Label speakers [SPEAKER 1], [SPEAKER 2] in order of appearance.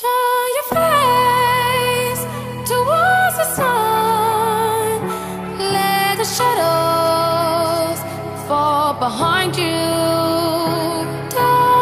[SPEAKER 1] Turn your face towards the sun. Let the shadows fall behind you.